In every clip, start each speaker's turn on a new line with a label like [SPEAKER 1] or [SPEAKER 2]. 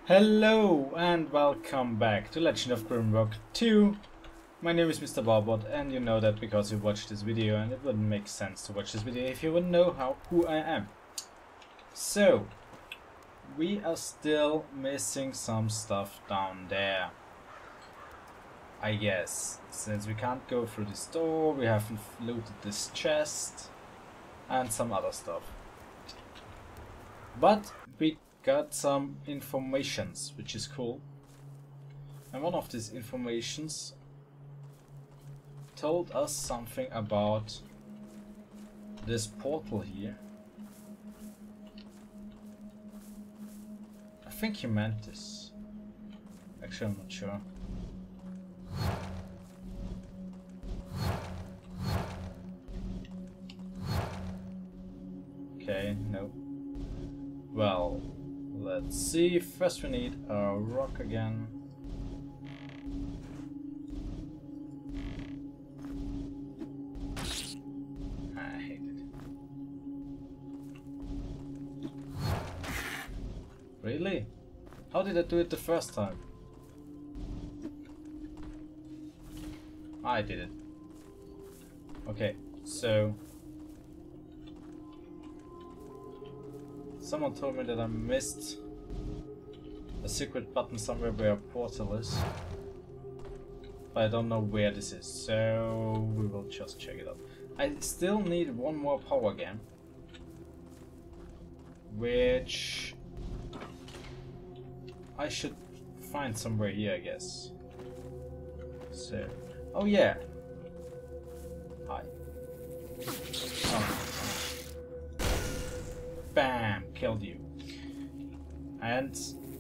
[SPEAKER 1] Hello and welcome back to Legend of Grimrock 2. My name is MrMarbod, and you know that because you watched this video, and it wouldn't make sense to watch this video if you wouldn't know who I am. So, we are still missing some stuff down there. I guess, since we can't go through this door, we haven't looted this chest and some other stuff. But we got some informations, which is cool. And one of these informations told us something about this portal here. I think he meant this. Actually, I'm not sure. Okay, no. Well, let's see. First we need a rock again. I hate it. Really? How did I do it the first time? I did it. Okay, so someone told me that I missed a secret button somewhere where a portal is, but I don't know where this is, so we will just check it out. I still need one more power gem, which I should find somewhere here, I guess. So, oh yeah. Hi. Oh. Bam! Killed you. And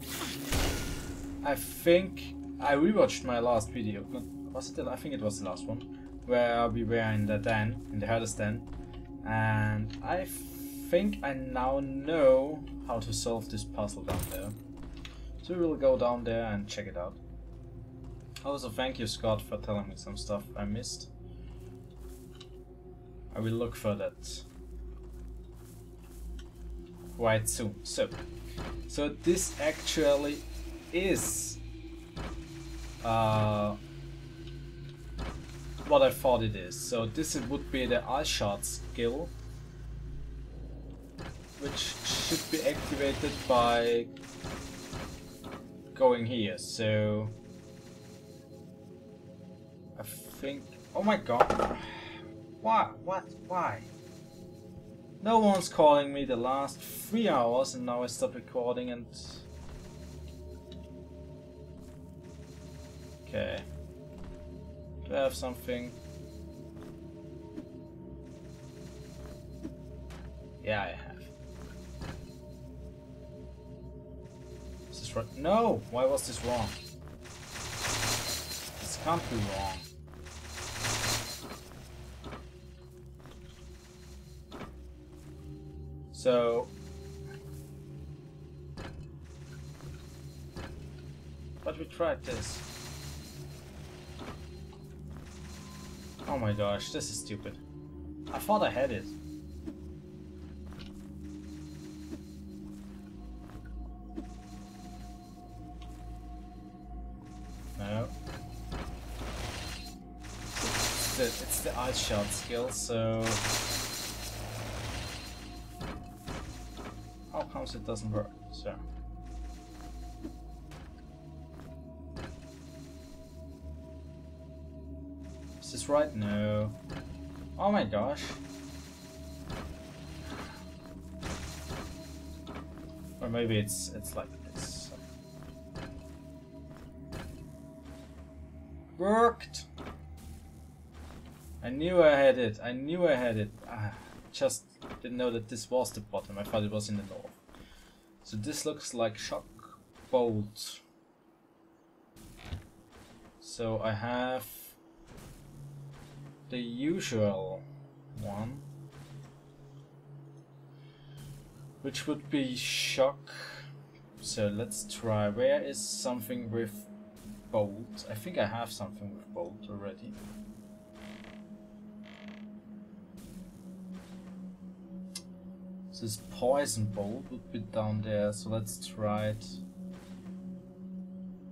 [SPEAKER 1] I think I rewatched my last video. Was it? I think it was the last one, where we were in the den, in the herder's den, and I think I now know how to solve this puzzle down there. So we will go down there and check it out. Also, thank you, Scott, for telling me some stuff I missed. I will look for that quite soon. So this actually is what I thought it is. So this would be the eye shot skill, which should be activated by going here. So I think, oh my god, why? No one's calling me the last 3 hours, and now I stop recording and... Okay. Do I have something? Yeah, I have. Is this right? No! Why was this wrong? This can't be wrong. So, but we tried this. Oh my gosh, this is stupid. I thought I had it. No. It's the ice shot skill, so... How comes it doesn't work? So is this right? No. Oh my gosh. Or maybe it's like this. Worked. I knew I had it. I knew I had it. Just didn't know that this was the bottom. I thought it was in the north. So this looks like shock bolt. So I have the usual one, which would be shock. So let's try. Where is something with bolt? I think I have something with bolt already. This poison bolt would be down there, so let's try it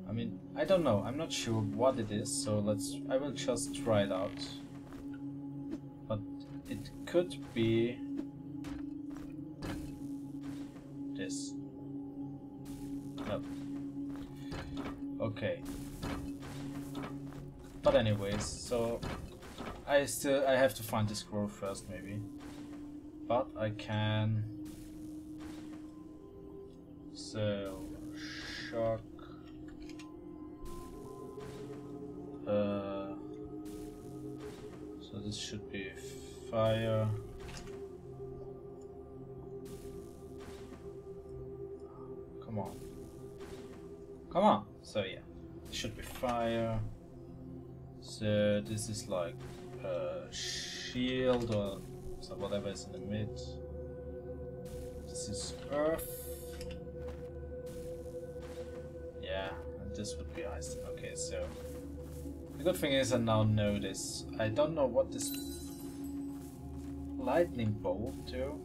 [SPEAKER 1] I mean, I don't know. I'm not sure what it is, so I will just try it out. But it could be this. No. Okay. But anyways, so I have to find the scroll first maybe. But I can. So shock. So this should be fire. Come on. Come on! So yeah, it should be fire. So this is like shield or so whatever is in the mid. This is earth. Yeah, and this would be ice. Okay, so the good thing is I now know this. I don't know what this lightning bolt do.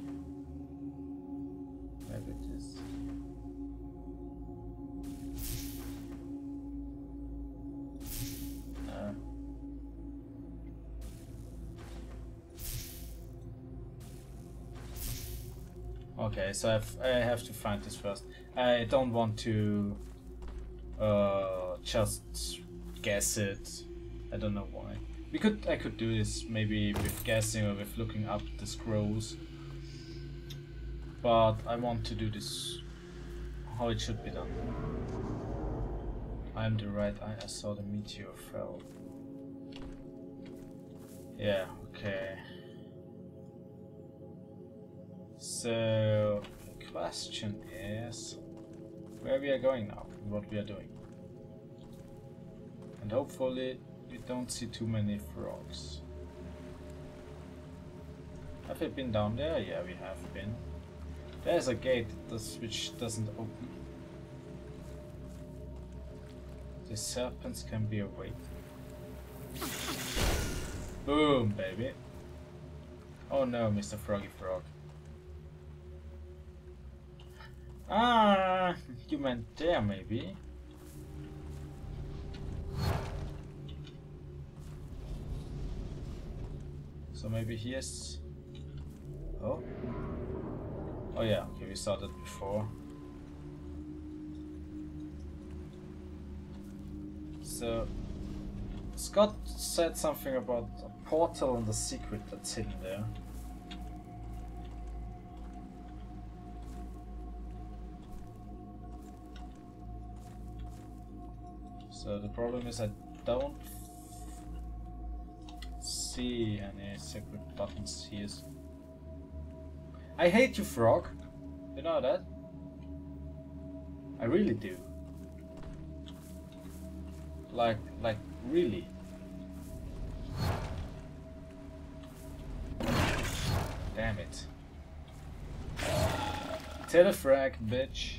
[SPEAKER 1] Maybe it is. Okay, so I have to find this first. I don't want to just guess it. I don't know why. I could do this maybe with guessing or with looking up the scrolls. But I want to do this how it should be done. I'm the right eye. I saw the meteor fell. Yeah, okay. So the question is where we are going now and what we are doing. And hopefully we don't see too many frogs. Have we been down there? Yeah, we have been. There's a gate which doesn't open. The serpents can be awake. Boom, baby. Oh no, Mr. Froggy Frog. Ah, you meant there maybe. So maybe here's. Oh. Oh yeah, okay, we saw that before. So Scott said something about a portal and the secret that's hidden there. So the problem is I don't see any secret buttons here. I hate you, frog. You know that? I really do. Like really. Damn it. Telefrag, bitch.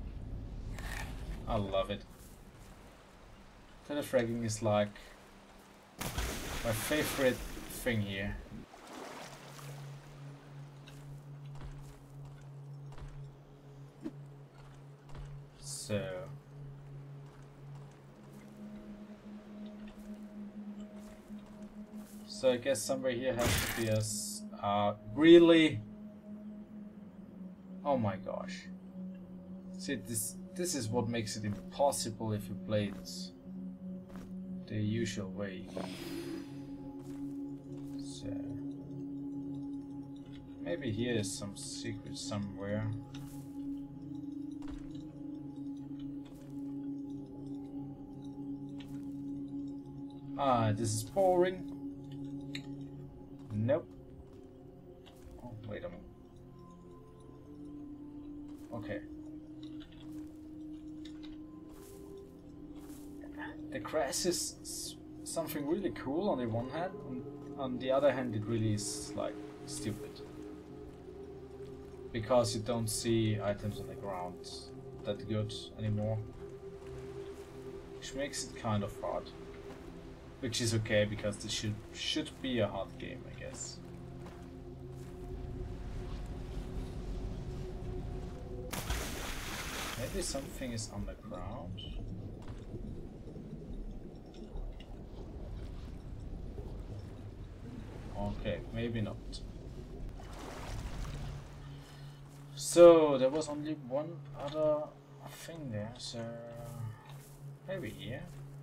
[SPEAKER 1] I love it. Telefragging is like my favorite thing here. So I guess somewhere here has to be a really. Oh my gosh! See, this is what makes it impossible if you play it the usual way. So maybe here is some secret somewhere. Ah, this is boring. Nope. Oh, wait a minute. Okay. The grass is something really cool on the one hand, on the other hand it really is like stupid. Because you don't see items on the ground that good anymore. Which makes it kind of hard. Which is okay, because this should be a hard game, I guess. Maybe something is underground. Okay, maybe not. So there was only one other thing there, so maybe here.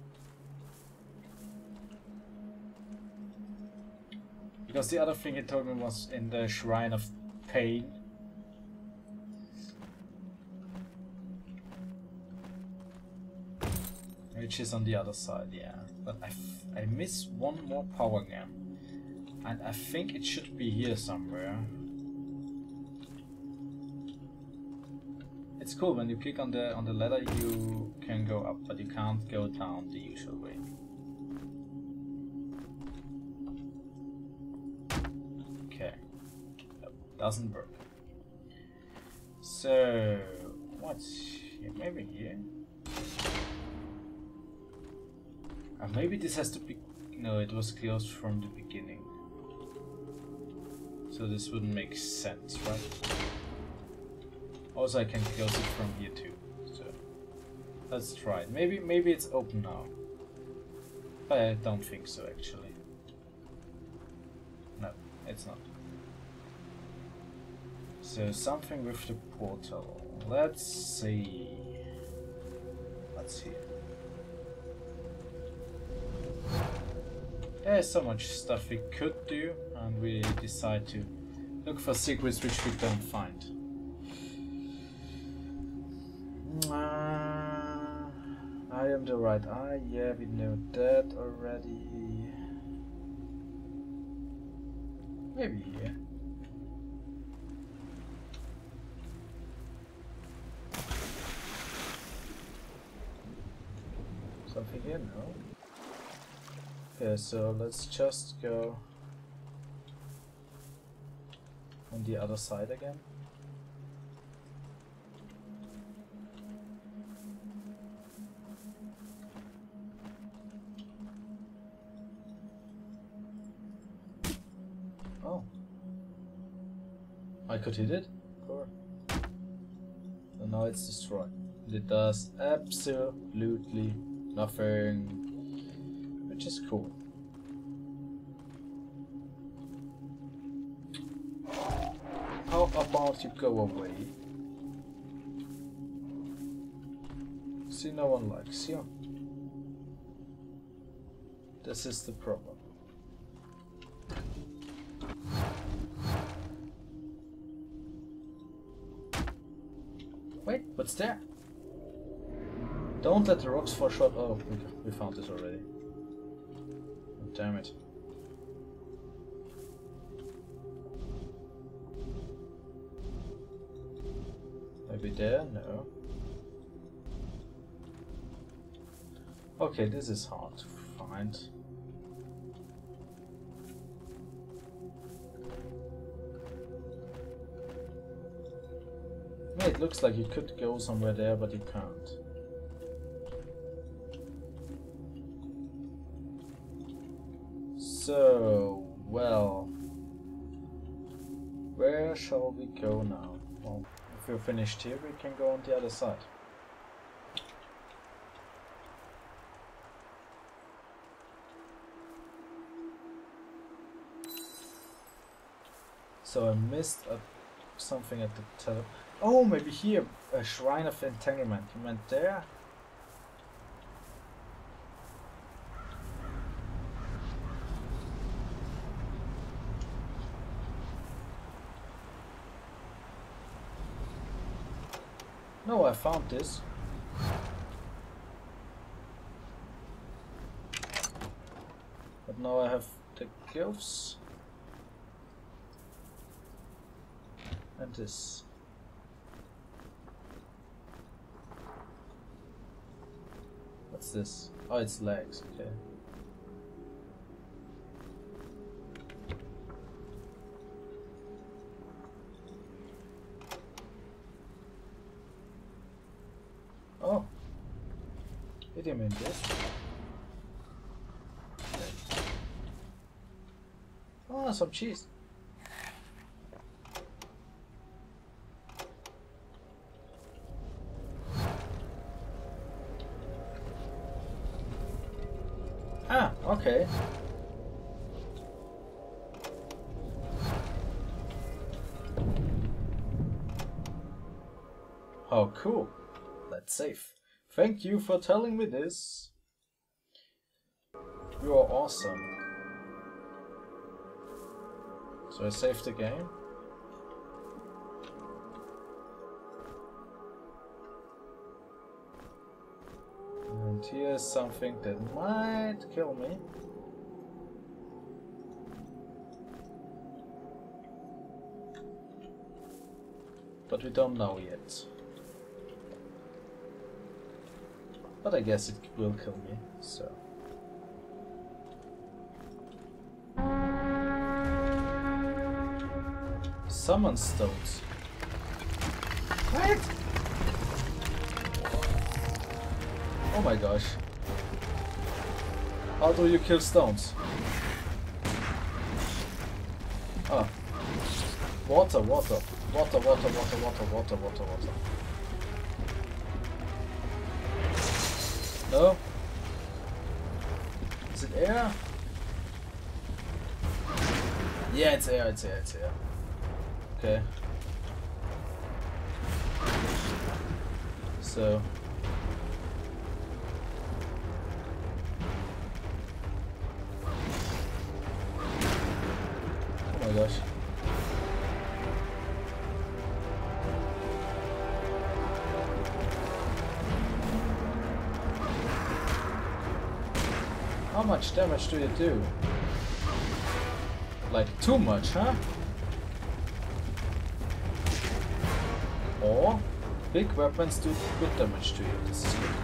[SPEAKER 1] Because the other thing he told me was in the Shrine of Pain. Which is on the other side, yeah. But I miss one more power gem. And I think it should be here somewhere. It's cool, when you click on the ladder you can go up, but you can't go down the usual way. Okay. Nope, doesn't work. So what's here? Maybe here? Maybe this has to be... No, it was closed from the beginning. So this wouldn't make sense, right? Also I can close it from here too. So let's try it. Maybe it's open now. But I don't think so actually. No, it's not. So something with the portal. Let's see. Let's see. There's so much stuff we could do, and we decide to look for secrets which we don't find. I am the right eye, yeah, we know that already. Maybe here. Something here? No. Okay, so let's just go on the other side again. Oh. I could hit it? Cool. So now it's destroyed. It does absolutely nothing. Which is cool. How about you go away? See, no one likes you. This is the problem. Wait, what's there? Don't let the rocks fall short. Oh, we found this already. Damn it. Maybe there? No. Okay, this is hard to find. Yeah, it looks like you could go somewhere there, but you can't. So, well, where shall we go now? Well, if we're finished here, we can go on the other side. So I missed something at the top. Oh, maybe here, a Shrine of Entanglement. You meant there? No, I found this. But now I have the glyphs. And this. What's this? Oh, it's legs, okay. Oh, did you mean this? Oh, some cheese. Ah, okay. Oh, cool. That's safe. Thank you for telling me this. You are awesome. So I saved the game. And here's something that might kill me. But we don't know yet. But I guess it will kill me, so. Summon stones. What? Oh my gosh. How do you kill stones? Ah. Water, water. Water, water, water, water, water, water, water. No? Is it air? Yeah, it's air, it's air, it's air. Okay. So. Oh my gosh. How much damage do you do? Like too much, huh? Or big weapons do good damage to you. This is good.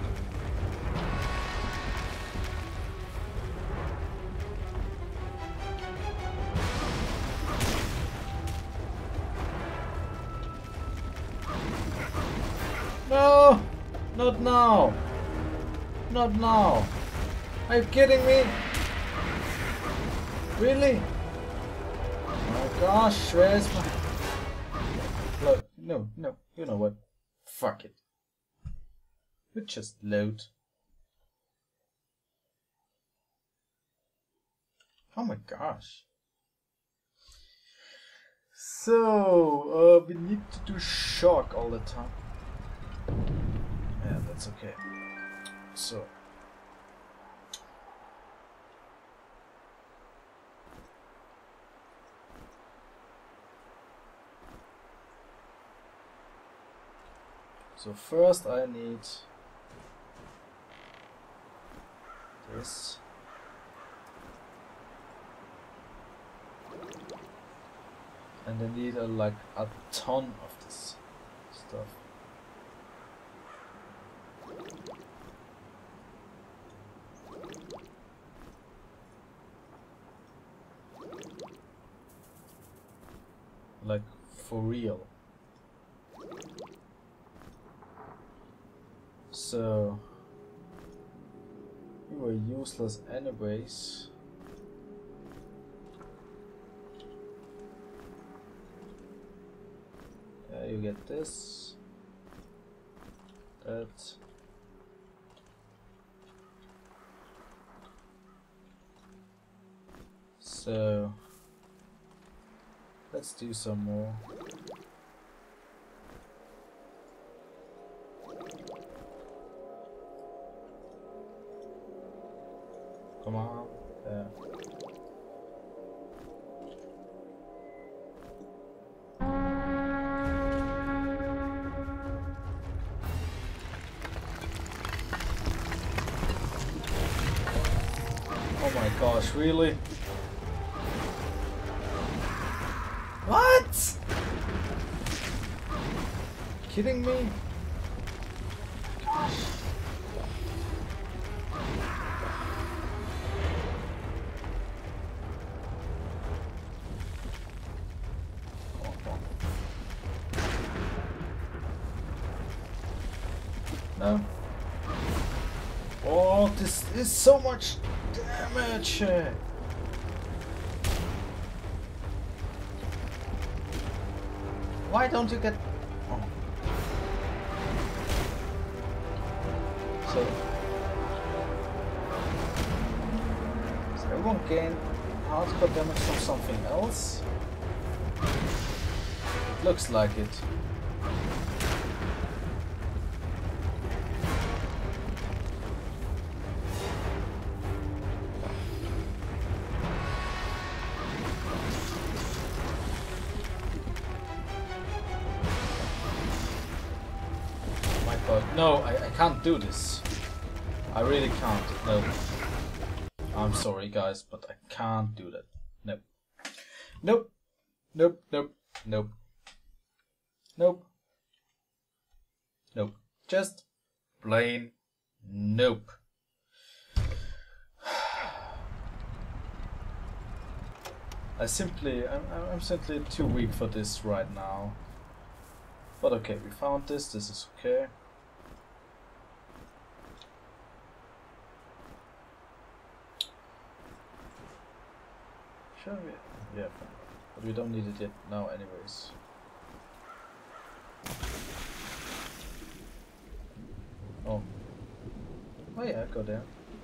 [SPEAKER 1] No! Not now! Not now! Are you kidding me? Really? Oh my gosh, where's my... Look, no, no, you know what? Fuck it. We just load. Oh my gosh. So, we need to do shock all the time. Yeah, that's okay. So. So first I need this. And I need like a ton of this stuff. Like for real. So you were useless anyways. You get this, that, so let's do some more. Come on, there. Oh my gosh, really? What? Kidding me? Gosh. No. Oh, this is so much damage. Why don't you get... Oh. So... won't gain hardcore damage from something else? It looks like it. No, I can't do this. I really can't. No. I'm sorry guys, but I can't do that. Nope. Nope. Nope. Nope. Nope. Nope. Nope. Just plain nope. I'm simply too weak for this right now. But okay, we found this. This is okay. Sure, yeah, but we don't need it yet now anyways. Oh. Oh yeah, go there.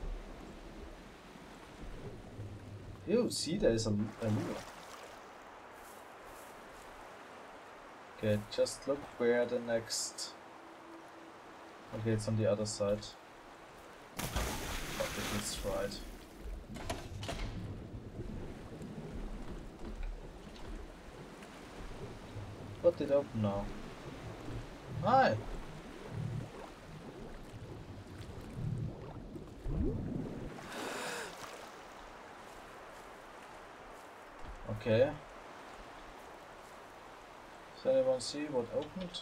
[SPEAKER 1] You see there's a lure. Okay, just look where the next... Okay, it's on the other side. Fuck it, let's try it. What did open now? Hi! Okay. Does anyone see what opened?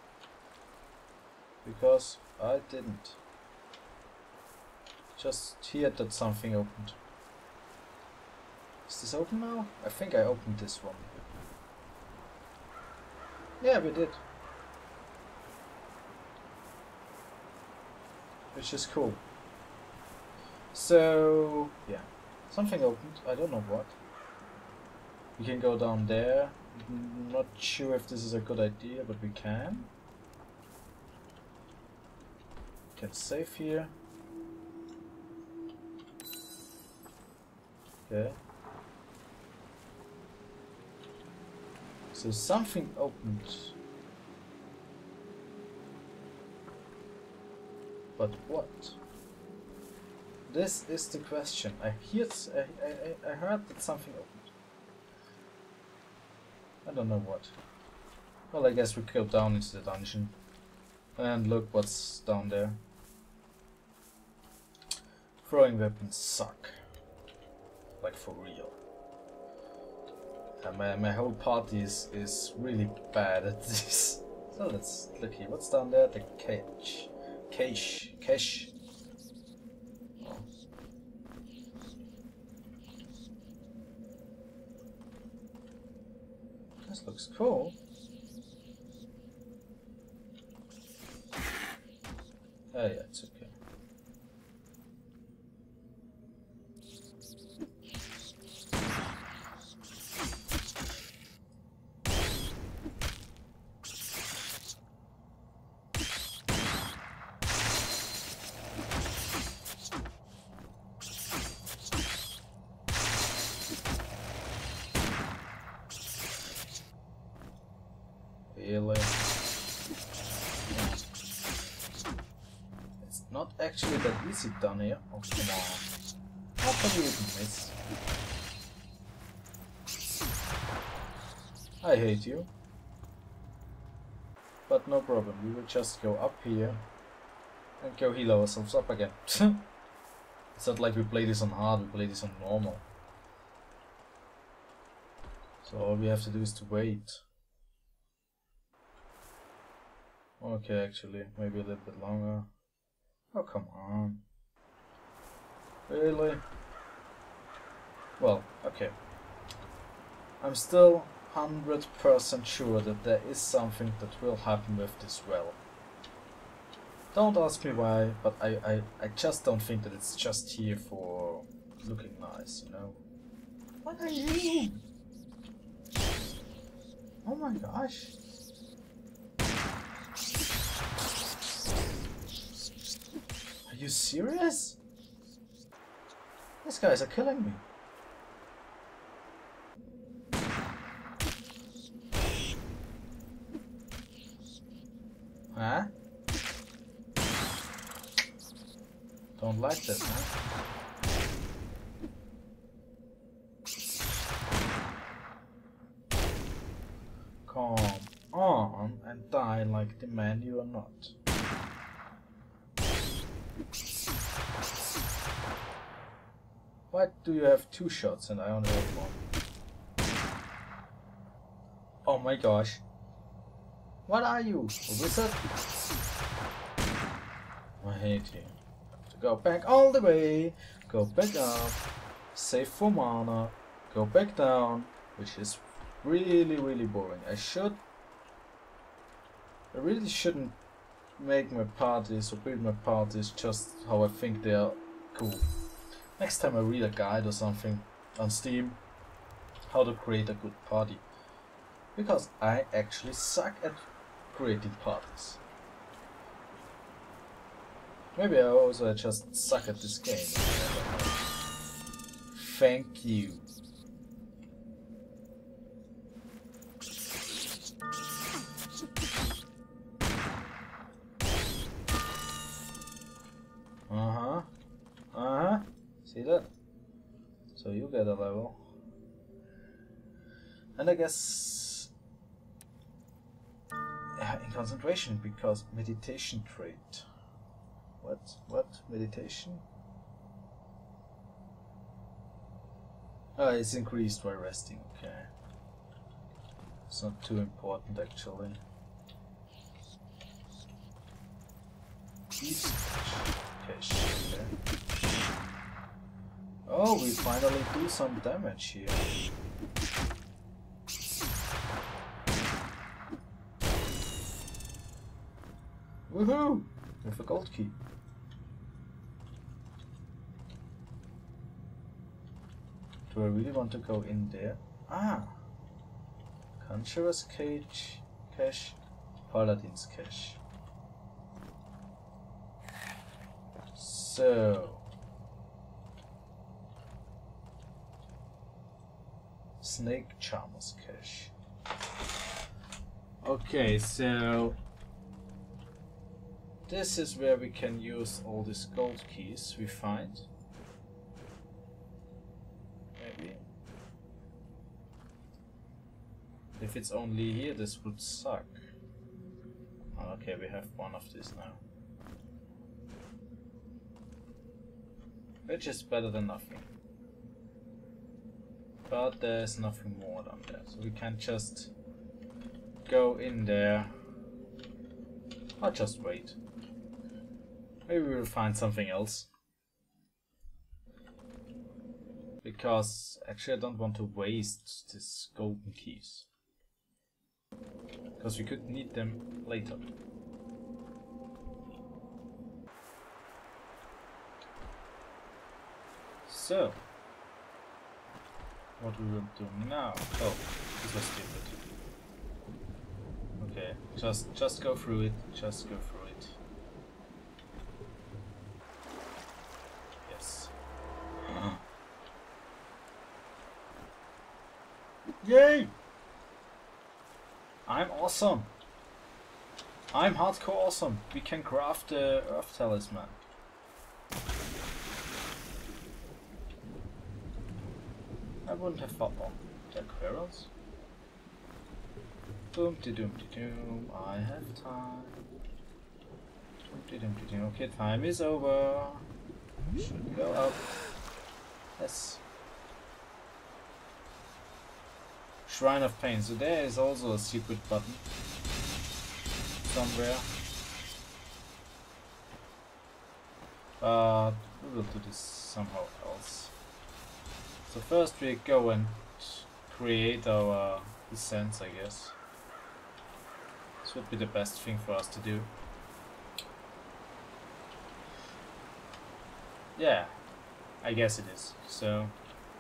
[SPEAKER 1] Because I didn't. Just heard that something opened. Is this open now? I think I opened this one. Yeah, we did. Which is cool. So, yeah. Something opened. I don't know what. We can go down there. Not sure if this is a good idea, but we can. Can save here. Okay. So something opened. But what? This is the question. I heard that something opened. I don't know what. Well, I guess we go down into the dungeon. And look what's down there. Throwing weapons suck. Like for real. My whole party is really bad at this. So let's look here. What's down there? The cache. Cache. Oh. This looks cool. Oh yeah, it's okay. Really? It's not actually that easy down here. Oh, come on. How can you even miss? I hate you. But no problem, we will just go up here and go heal ourselves up again. It's not like we play this on hard, we play this on normal. So all we have to do is to wait. Okay, actually, maybe a little bit longer. Oh, come on. Really? Well, okay. I'm still 100% sure that there is something that will happen with this well. Don't ask me why, but I just don't think that it's just here for looking nice, you know? What are you? Oh my gosh. Are you serious? These guys are killing me. Don't like that, huh? Come on and die like the man you are not. Why do you have 2 shots and I only have 1? Oh my gosh. What are you? A wizard? I hate you. Have to go back all the way. Go back up. Save for mana. Go back down. Which is really boring. I really shouldn't make my parties or build my parties just how I think they are cool. Next time I read a guide or something on Steam how to create a good party. Because I actually suck at creating parties. Maybe I just suck at this game. Thank you. See that? So you get a level. And I guess in concentration, because meditation trait. What? Meditation? Oh, it's increased while resting, okay. It's not too important actually. Cash, okay. Oh, we finally do some damage here. Woohoo! With a gold key. Do I really want to go in there? Ah! Conjurer's cage, cache, Paladin's cache. So... Snake Charmer's cache. Okay, so... this is where we can use all these gold keys we find. Maybe. If it's only here, this would suck. Oh, okay, we have one of these now. Which is better than nothing. But there's nothing more down there, so we can't just go in there. I'll just wait. Maybe we'll find something else. Because actually I don't want to waste these golden keys. Because we could need them later. So, what we will do now? Oh, this was stupid. Okay, just go through it. Just go through it. Yes. Yay! I'm awesome. I'm hardcore awesome. We can craft the Earth Talisman. I wouldn't have thought of the Aquarials. Doom de doom de doom. I have time. Doom de doom de doom. Okay, time is over. Should go up. Yes. Shrine of Pain. So there is also a secret button somewhere. But we will do this somehow else. So first we go and create our descents, I guess. This would be the best thing for us to do. Yeah, I guess it is. So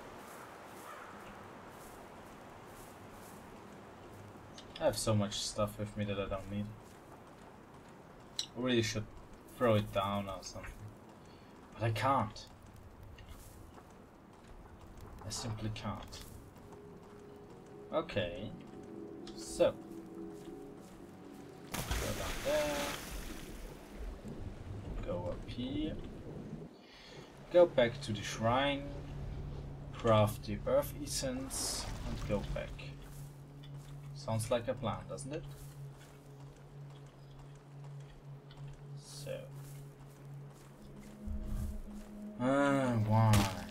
[SPEAKER 1] I have so much stuff with me that I don't need. I really should throw it down or something. But I can't. I simply can't. Okay. So. Go down there. Go up here. Go back to the shrine, craft the earth essence, and go back. Sounds like a plan, doesn't it? So. Why?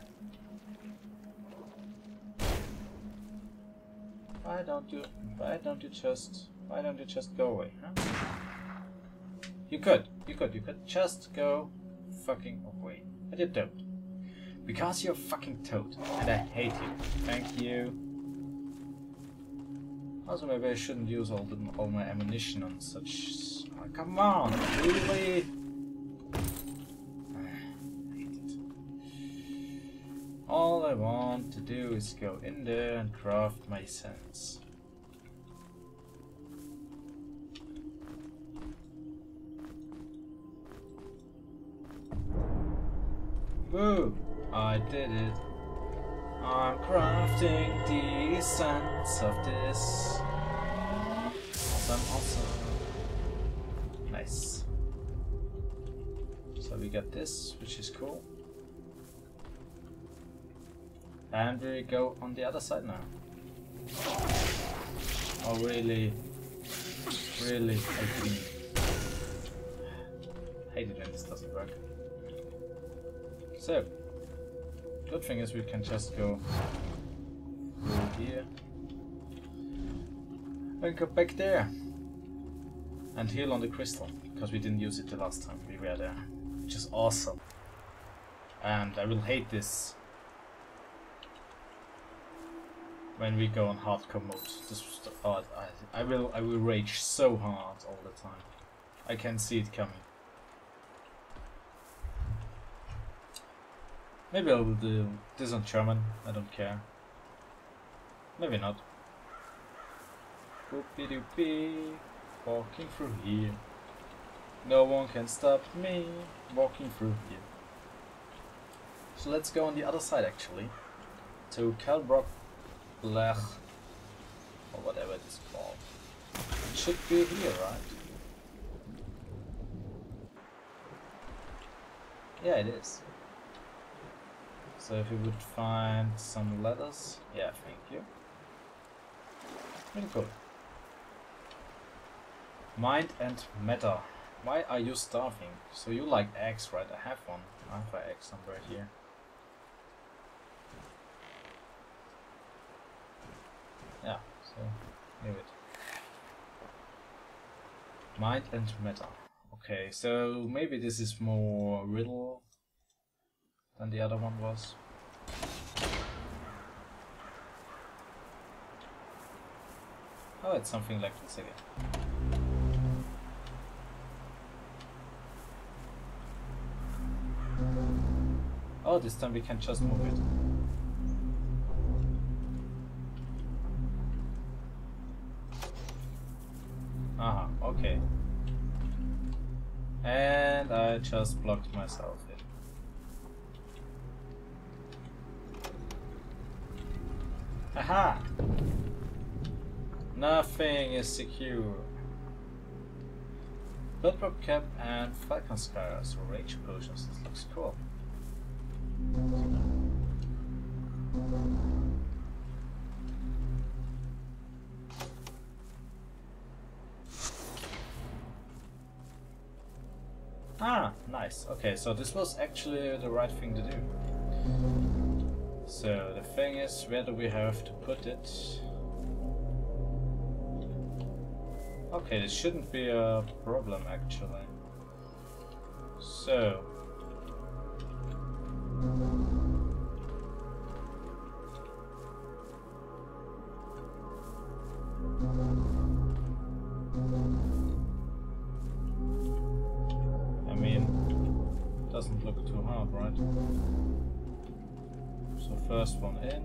[SPEAKER 1] Why don't you just go away, huh? You could just go fucking away. But you don't. Because you're a fucking toad. And I hate you. Thank you. Also, maybe I shouldn't use all my ammunition on such... Oh, come on, really? I hate it. All I want to do is go in there and craft my sense. Woo! I did it. I'm crafting the essence of this. Awesome. Nice. So we got this, which is cool. And we go on the other side now. Oh really? Really? I hate it when this doesn't work. So, good thing is we can just go through here and go back there and heal on the crystal, because we didn't use it the last time we were there, which is awesome. And I will hate this when we go on hardcore mode. This was the, I will rage so hard all the time. I can see it coming. Maybe I will do this on German, I don't care. Maybe not. Boopy doopy, walking through here. No one can stop me walking through here. So let's go on the other side actually. To Calbrock Blech, or whatever it is called. It should be here, right? Yeah, it is. So if we would find some letters, yeah, thank you. Really cool. Mind and matter. Why are you starving? So you like eggs, right? I have one. I have an egg somewhere here. Yeah, so leave it. Mind and matter. Okay, so maybe this is more riddle than the other one was. Oh, it's something like this again. Oh, this time we can just move it. Aha, okay. And I just blocked myself in. Aha! Nothing is secure. Bloodrock cap and falcon scars or rage potions. This looks cool. Ah, nice. Okay, so this was actually the right thing to do. So the thing is, where do we have to put it? Okay, this shouldn't be a problem actually. So I mean, it doesn't look too hard, right? So first one in.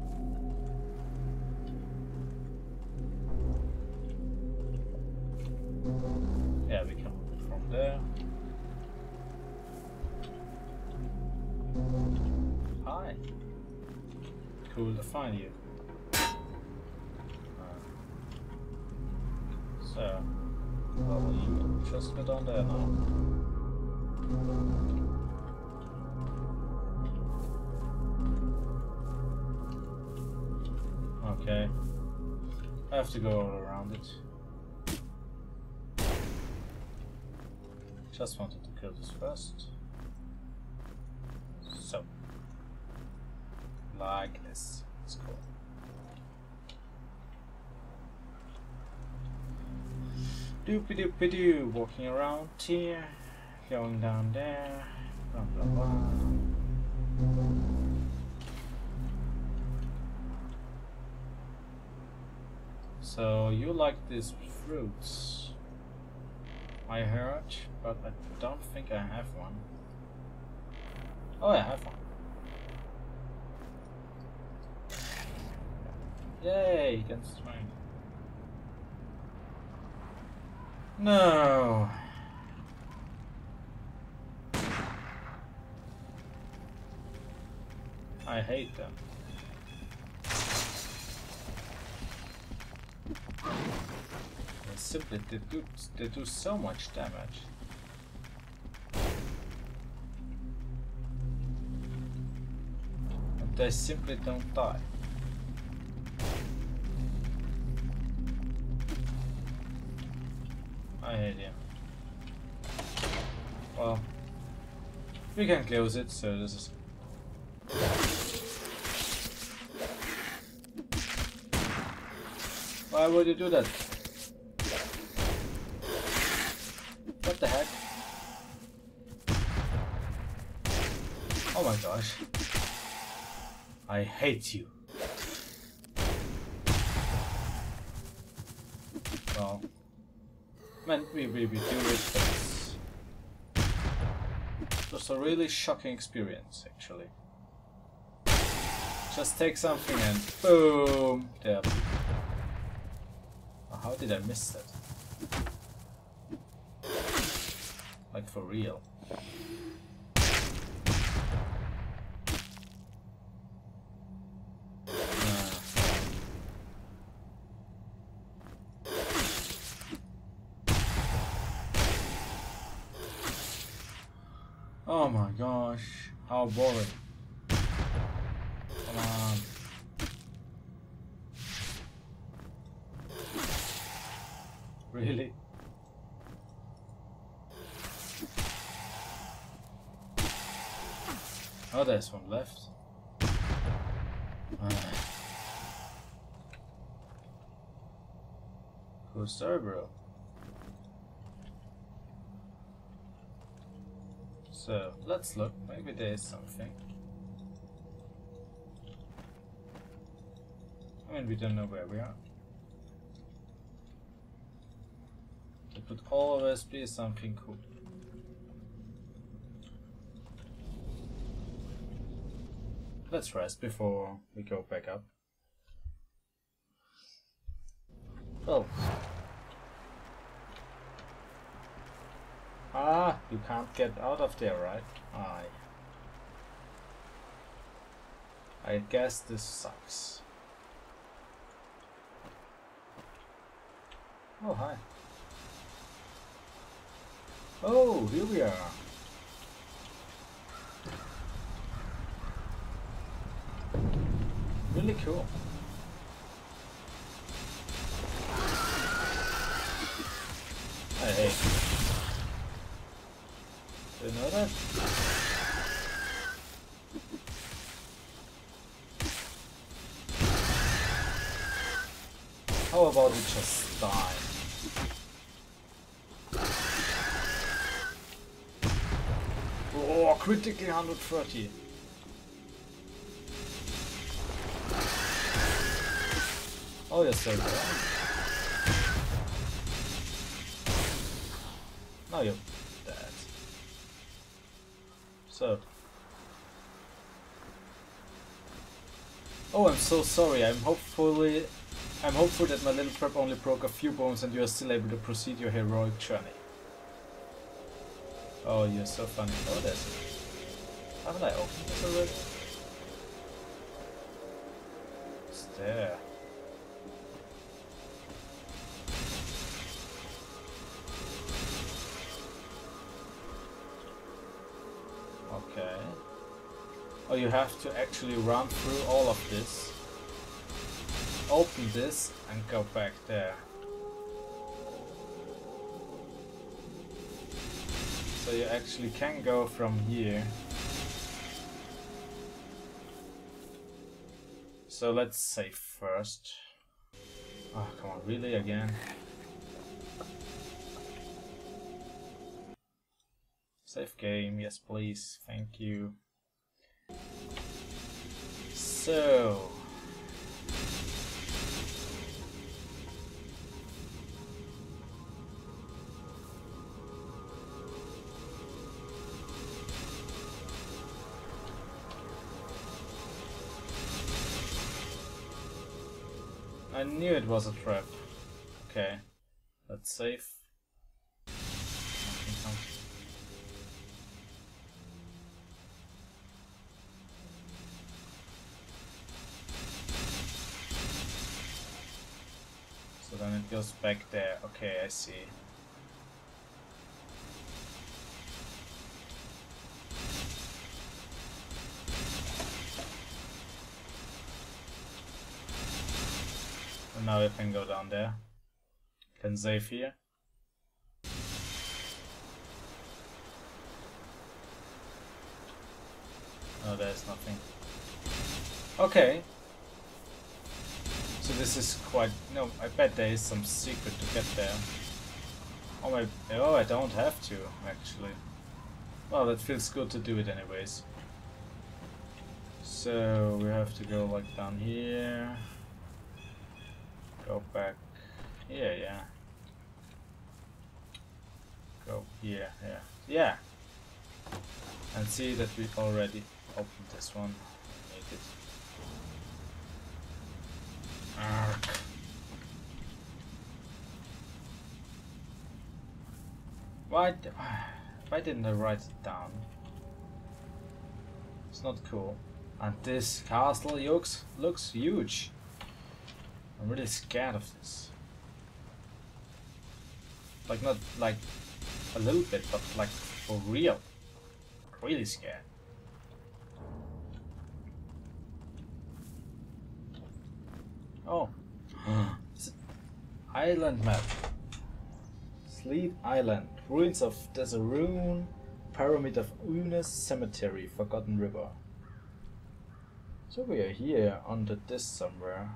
[SPEAKER 1] Yeah, we can move it from there. Hi. Cool to find you. So, what will you just go down there now? Okay. I have to go all around it. Just wanted to kill this first. So. Like this. It's cool. Doopy doopy doo. Walking around here. Going down there. Blah blah blah. So you like these fruits, I heard, but I don't think I have one. Oh, I have one. Yay, against strength. No. I hate them. Simply, they do so much damage. And they simply don't die. I hate him. Well, we can close it, so this is... Why would you do that? What the heck? Oh my gosh. I hate you. Well, man, we do it, but it was a really shocking experience, actually. Just take something and boom! There. Oh, how did I miss that? Like for real. Oh my gosh, how boring. Come on. Really? Oh, there's one left. Cool story, bro. So, let's look. Maybe there is something. I mean, we don't know where we are. It would always be something cool. Let's rest before we go back up. Oh. Ah, you can't get out of there, right? I guess this sucks. Oh, hi. Oh, here we are. Really cool. Hey. Do you know that? How about we just die? Oh, critically 130. Oh, you're so good. Now you're dead. So. Oh, I'm so sorry. I'm hopeful that my little prep only broke a few bones and you are still able to proceed your heroic journey. Oh, you're so funny. Oh, there's it. Haven't I opened this already? It's there. Okay. Oh, you have to actually run through all of this. open this and go back there. So you actually can go from here. So let's save first. Oh, come on, really again? Save game, yes please, thank you. So... I knew it was a trap. Okay, let's save. So then it goes back there. Okay, I see. And now I can go down there. Can save here. Oh, there's nothing. Okay. So this is quite... No, I bet there is some secret to get there. Oh, I don't have to, actually. Well, that feels good to do it anyways. So we have to go like down here. Go back here, yeah. Go here, yeah. Yeah! And see that we already opened this one. Make it. Arc. Why didn't I write it down? It's not cool. And this castle looks huge. I'm really scared of this. Like, not like a little bit, but like for real. Really scared. Oh. It's an island map. Sleep Island. Ruins of Desaroon. Pyramid of Unas. Cemetery. Forgotten River. So we are here under this somewhere.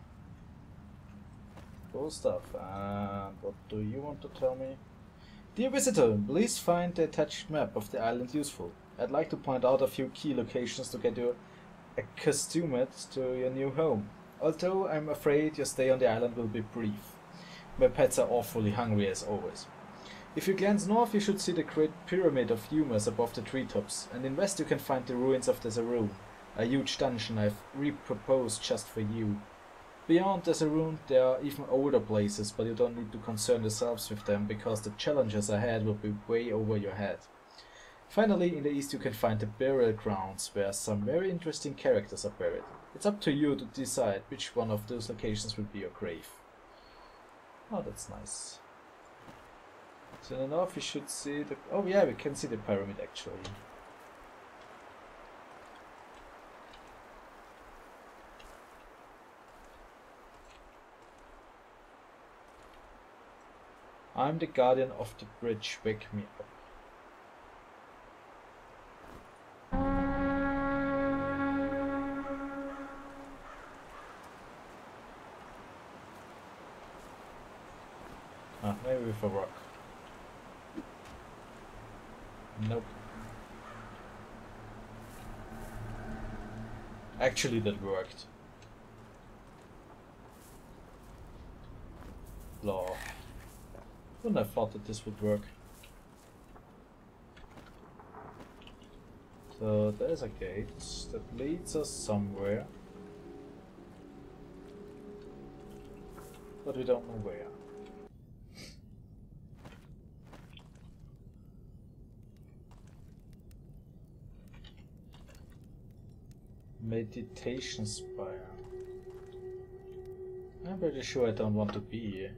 [SPEAKER 1] Cool stuff. And what do you want to tell me? Dear visitor, please find the attached map of the island useful. I'd like to point out a few key locations to get you accustomed to your new home. Although I'm afraid your stay on the island will be brief. My pets are awfully hungry as always. If you glance north, you should see the great pyramid of Humus above the treetops, and in west you can find the ruins of Desaroon, a huge dungeon I've reproposed just for you. Beyond Desaroon there are even older places, but you don't need to concern yourselves with them, because the challenges ahead will be way over your head. Finally, in the east you can find the burial grounds, where some very interesting characters are buried. It's up to you to decide which one of those locations will be your grave. Oh, that's nice. So in the north we should see the... Oh yeah, we can see the pyramid actually. I'm the guardian of the bridge, wake me up. Ah, maybe with a rock. Nope. Actually that worked. Law. Wouldn't have thought that this would work. So there's a gate that leads us somewhere. But we don't know where. Meditation spire. I'm pretty sure I don't want to be here.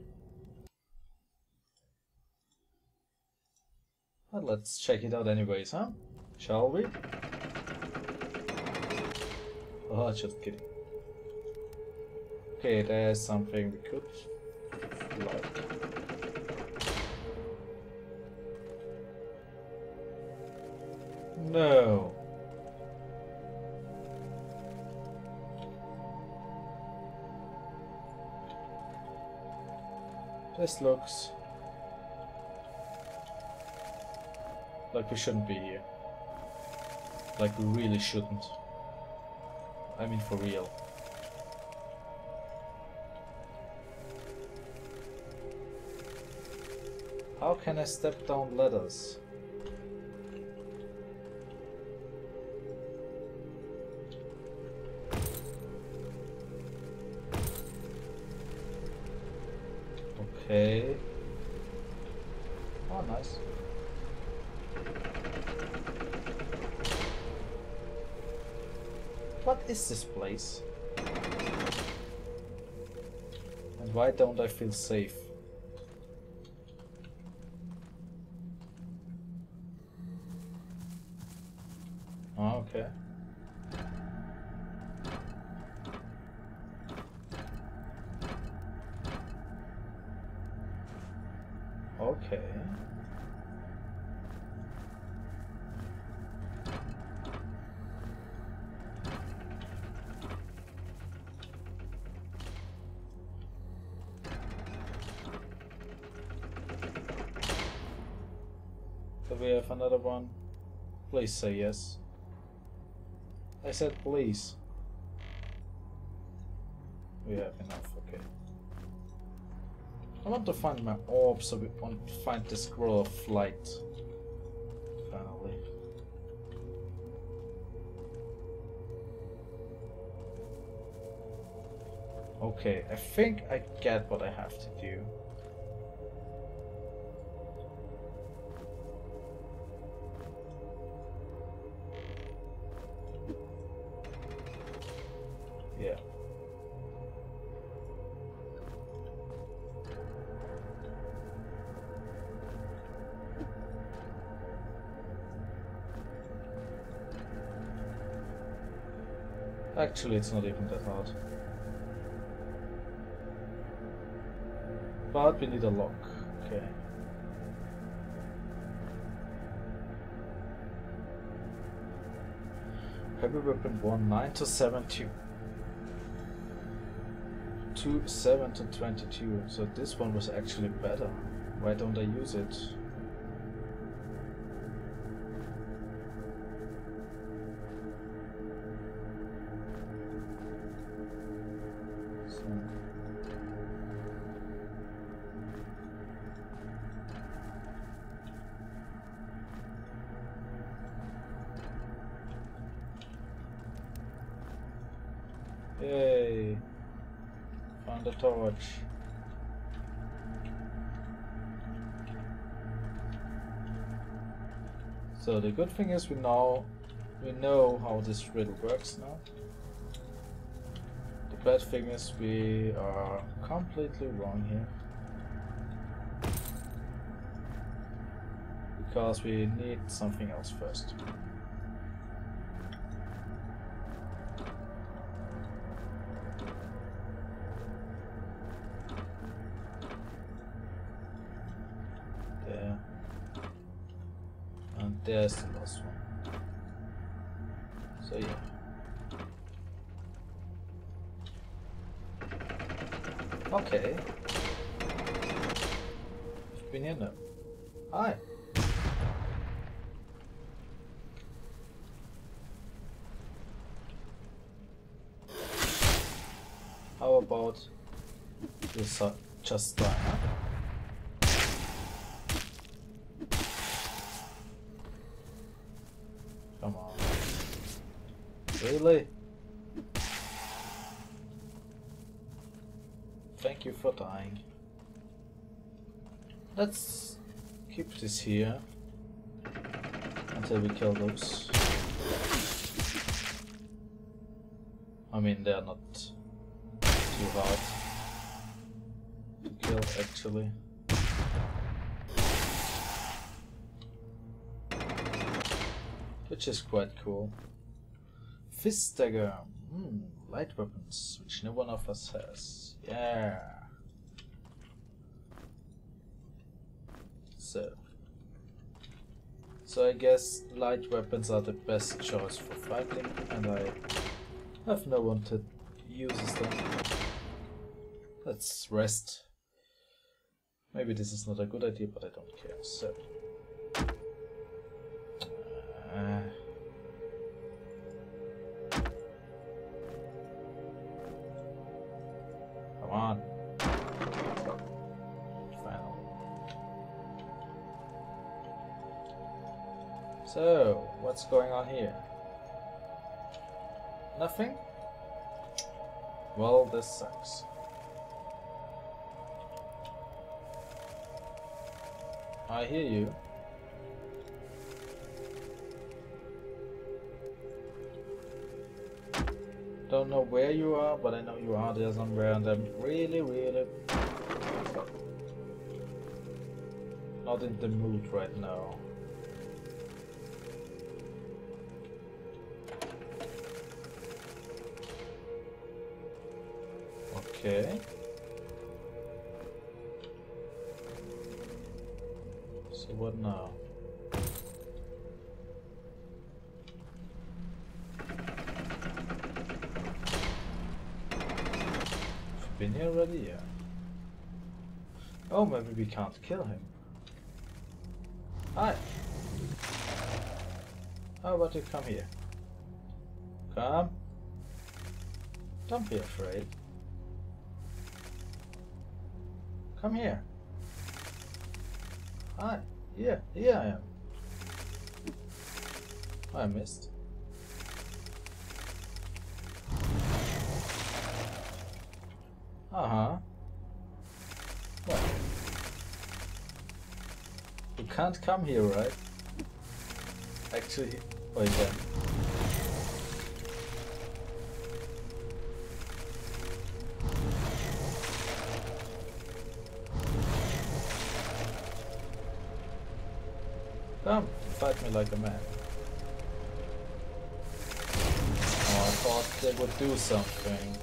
[SPEAKER 1] But let's check it out anyways, huh? Shall we? Oh, just kidding. Okay, there's something we could like. No. This looks like we shouldn't be here. Like we really shouldn't. I mean for real. How can I step down ladders? Okay. Oh, nice. What is this place? And why don't I feel safe? Oh, okay. Okay. Do we have another one? Please say yes. I said please. We have enough, okay. I want to find my orb, so we want to find the scroll of flight. Finally. Okay, I think I get what I have to do. Yeah. Actually, it's not even that hard. But we need a lock. Okay. Heavy weapon 1, 9 to 7, 7 to 22. So this one was actually better. Why don't I use it? Yay! Found a torch. So the good thing is we know how this riddle works now. The bad thing is we are completely wrong here. Because we need something else first. There's the last one. So yeah. Okay. Ich bin hier, ne? Hi. How about you just die, huh? Come on. Really? Thank you for dying. Let's keep this here until we kill those. I mean, they're not too hard to kill, actually. Which is quite cool. Fist dagger. Light weapons, which no one of us has. Yeah. So I guess light weapons are the best choice for fighting, and I have no one that uses them. Let's rest. Maybe this is not a good idea, but I don't care. So. Come on. Final. So, what's going on here? Nothing? Well, this sucks. I hear you. Don't know where you are, but I know you are there somewhere, and I'm really not in the mood right now. Okay. So what now? Been here already? Yeah. Oh, maybe we can't kill him. Hi. How about you come here? Come. Don't be afraid. Come here. Hi. Yeah, here I am. I missed. Uh-huh. What? You can't come here, right? Actually, oh, you can. Come, fight me like a man. Oh, I thought they would do something.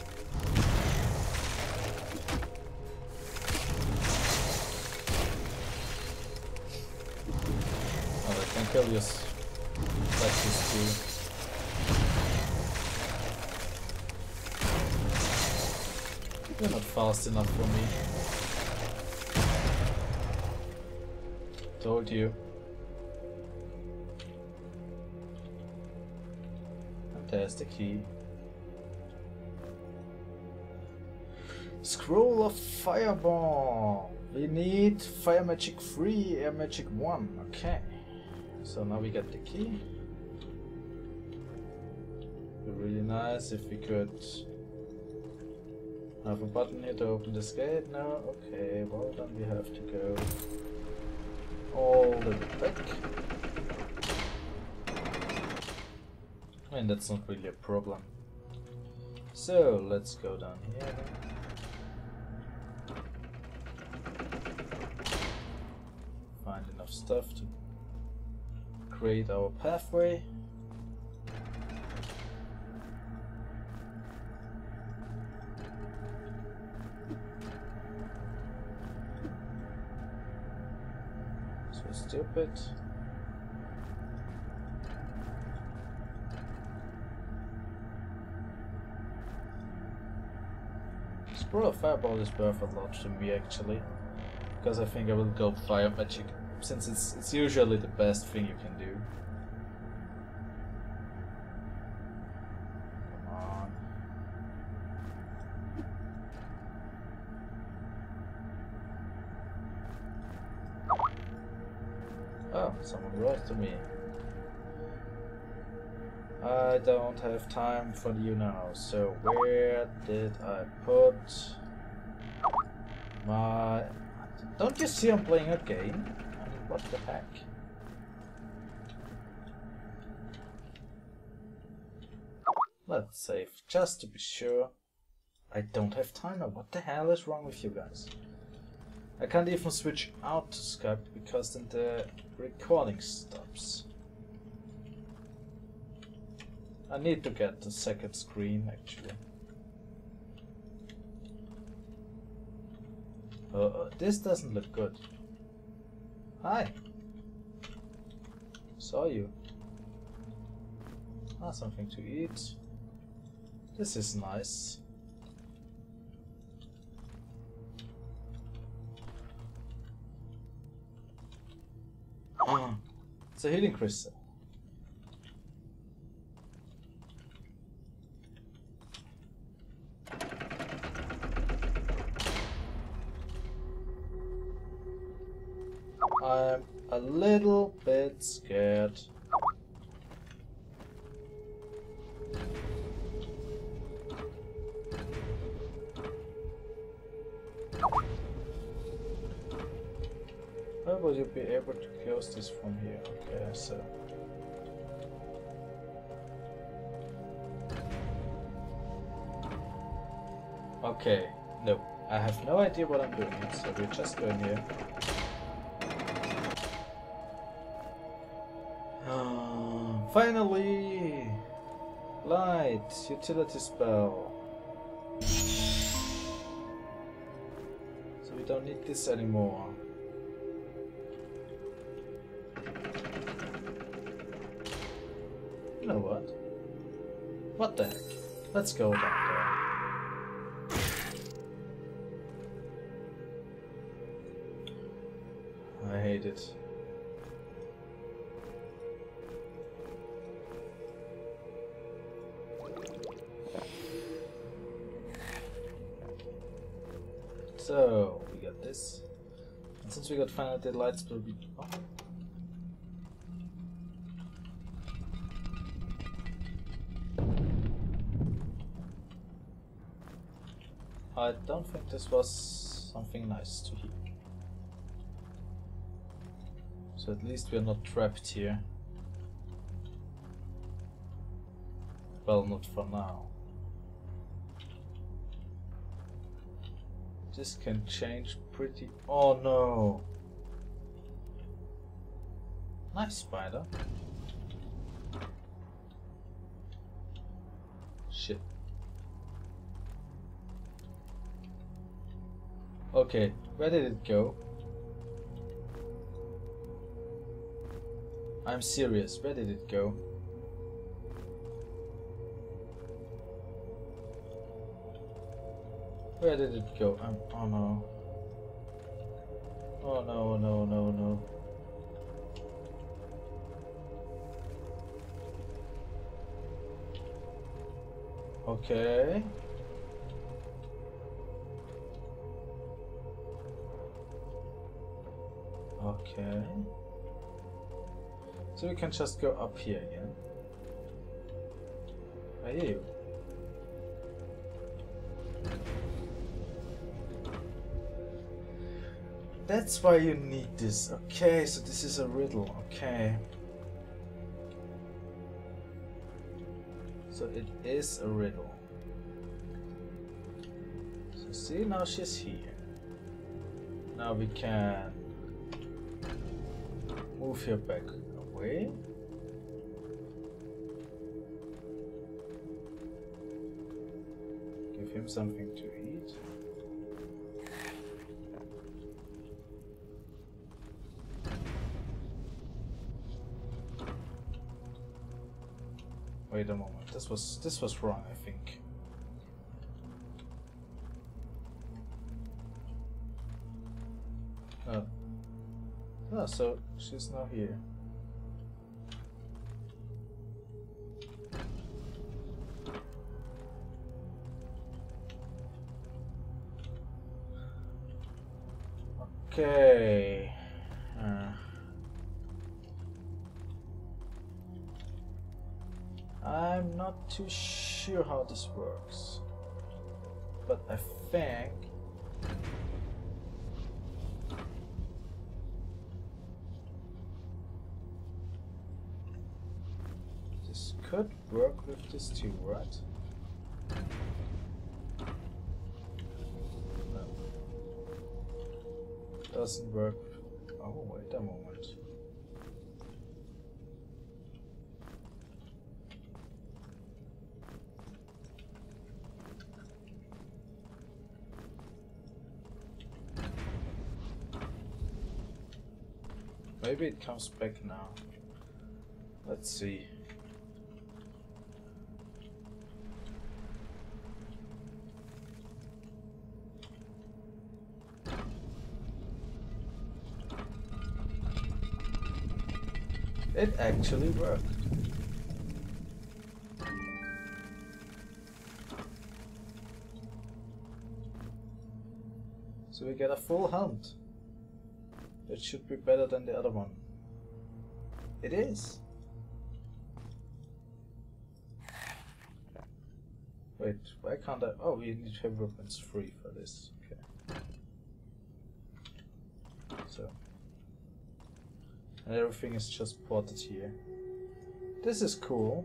[SPEAKER 1] Kill you like this too. You're not fast enough for me. Told you. And there's the key. Scroll of Fireball. We need Fire Magic 3, Air Magic 1. Okay. So now we get the key. It'd be really nice if we could have a button here to open this gate. No? Okay, well then we have to go all the way back. And that's not really a problem. So let's go down here. Find enough stuff to create our pathway. So stupid. Scroll of Fireball is worth a lot to me actually, because I think I will go Fire Magic, since it's usually the best thing you can do. Come on. Oh, someone wrote to me. I don't have time for you now, so where did I put my... Don't you see I'm playing a game? I mean, what the heck? Let's save, just to be sure. I don't have time now. What the hell is wrong with you guys? I can't even switch out to Skype because then the recording stops. I need to get the second screen actually. This doesn't look good. Hi. Saw you. Ah, something to eat. This is nice. It's a healing crystal. I'm a little bit scared. How will you be able to close this from here? Okay, so. Okay, no. I have no idea what I'm doing, so we're just going here. Finally! Light! Utility spell. So we don't need this anymore. You know what? What the heck? Let's go down there. I hate it. So, we got this. And since we got final lights, will be. Oh. I don't think this was something nice to hear. So at least we are not trapped here. Well, not for now. This can change pretty... Oh no! Nice spider. Shit. Okay, where did it go? I'm serious, where did it go? Where did it go? Oh no. Oh no, no, no, no. Okay. Okay. So we can just go up here again. I hear you. That's why you need this. Okay, so this is a riddle. Okay. So it is a riddle. So see, now she's here. Now we can move her back away. Give him something to eat. Wait a moment. This was wrong, I think. Oh. Oh, so she's now here. Okay. I'm not too sure how this works, but I think this could work with this too, right? No. Doesn't work. Oh, wait a moment. maybe it comes back now. Let's see. It actually worked. So we get a full hunt. It should be better than the other one. It is. Wait, why can't I? Oh, we need to have weapons free for this. Okay. So. And everything is just ported here. This is cool.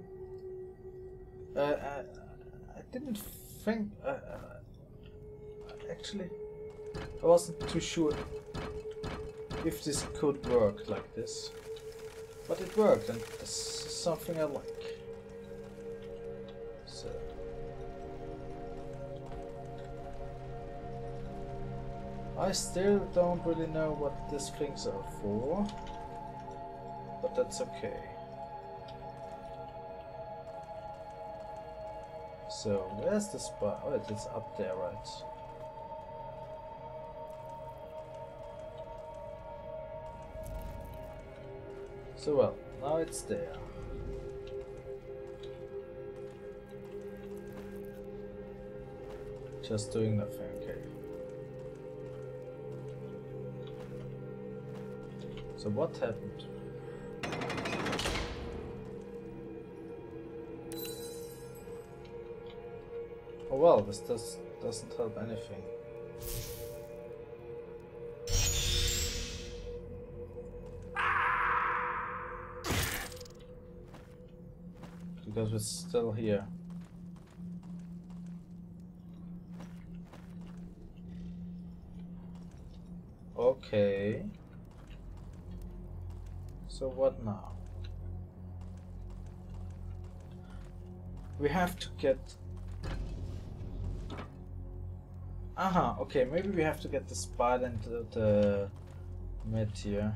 [SPEAKER 1] I didn't think. Actually, I wasn't too sure if this could work like this, but it worked, and this is something I like. So. I still don't really know what these things are for, but that's okay. So, where's the spot? Oh, it's up there, right? So, well, now it's there. Just doing nothing, okay. So what happened? Oh well, this doesn't help anything. Because it's still here. Okay. So what now? We have to get... Aha, okay, maybe we have to get the spider into the mid here.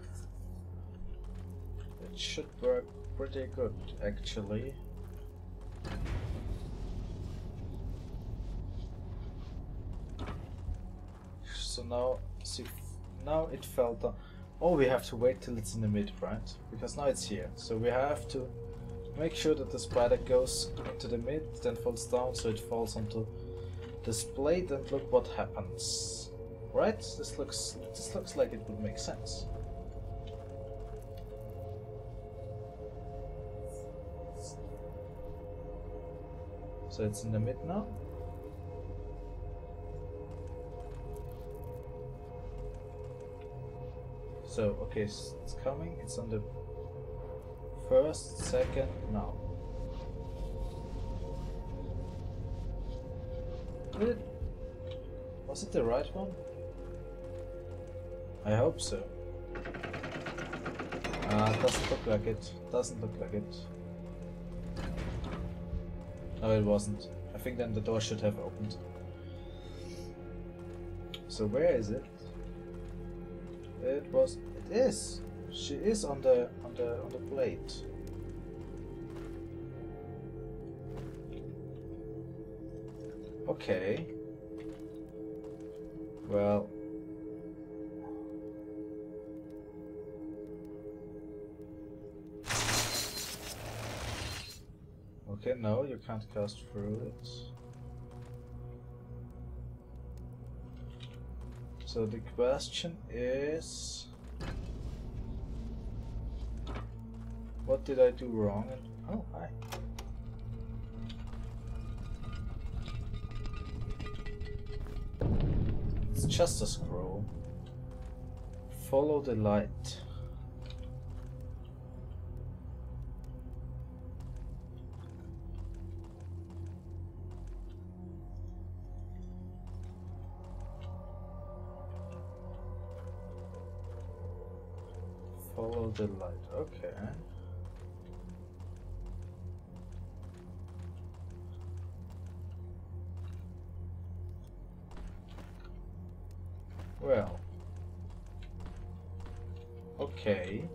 [SPEAKER 1] It should work pretty good, actually. So now, see, now it fell down. Oh, we have to wait till it's in the mid, right? Because now it's here. So we have to make sure that the spider goes into the mid, then falls down, so it falls onto this plate, and look what happens. Right? This looks like it would make sense. So it's in the mid now. So, okay, it's coming, it's on the first, second, now. Was it the right one? I hope so. It doesn't look like it. Doesn't look like it. No, it wasn't. I think then the door should have opened. So where is it? It is. She is on the plate. Okay. Well. Okay, no, you can't cast through it. So the question is, what did I do wrong? Oh, hi. It's just a scroll. Follow the light. Follow the light, okay. Well. Okay.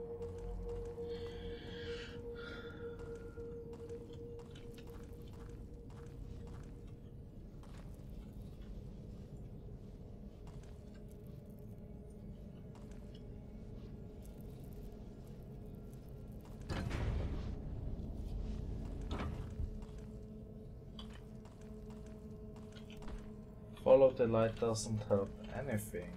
[SPEAKER 1] Follow the light doesn't help anything.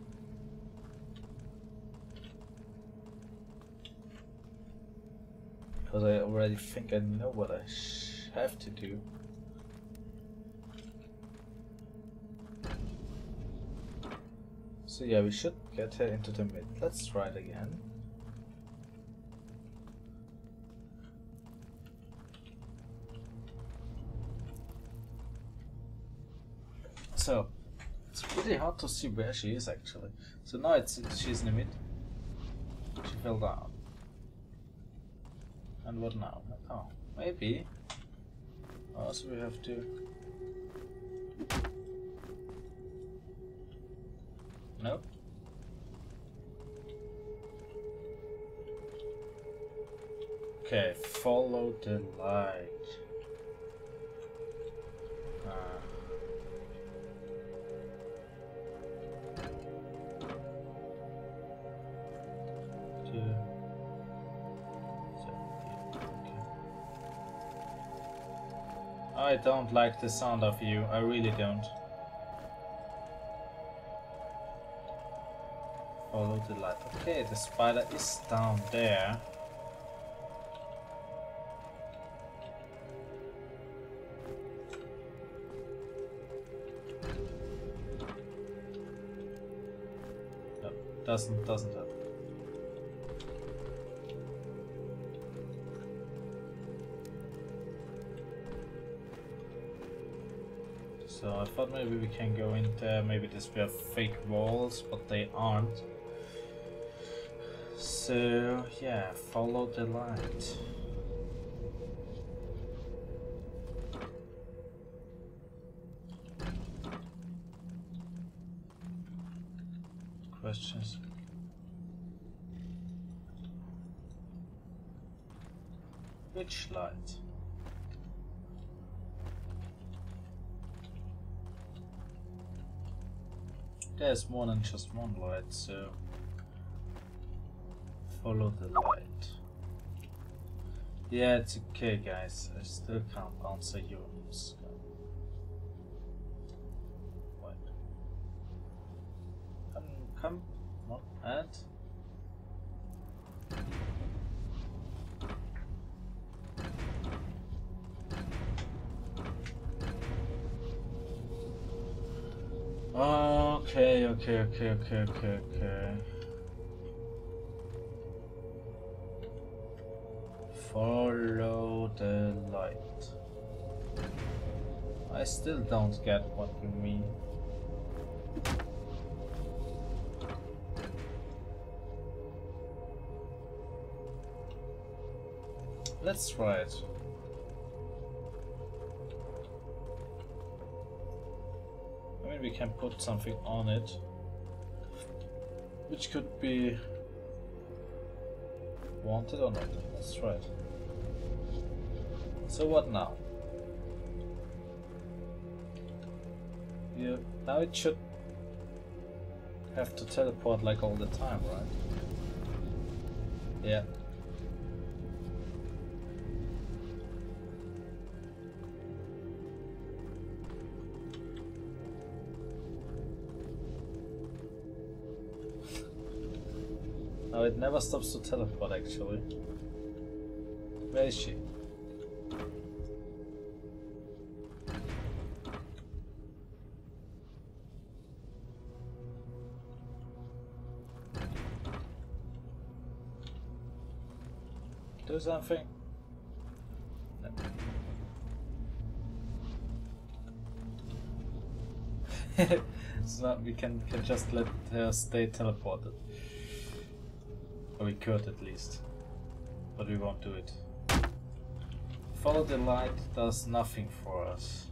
[SPEAKER 1] Because I already think I know what I have to do. So yeah, we should get her into the mid. Let's try it again. So it's pretty hard to see where she is actually. So now she's in the mid. She fell down. And what now? Oh, maybe. Oh, so we have to. Nope. Okay, follow the light. I don't like the sound of you, I really don't. Follow the light. Okay, the spider is down there. No, doesn't help. So I thought maybe we can go in there, maybe this we have fake walls, but they aren't. So yeah, follow the light. Questions? Which light? There's more than just one light, so follow the light. Yeah, it's okay guys, I still can't answer you on this. What? Come on, and okay. Follow the light. I still don't get what you mean. Let's try it. I mean, we can put something on it, which could be wanted or not. Let's try it. So what now? Yeah, now it should have to teleport like all the time, right? Yeah. No, it never stops to teleport actually. Where is she? Do something. No. It's not, we can just let her stay teleported. Or we could at least. But we won't do it. Follow the light does nothing for us.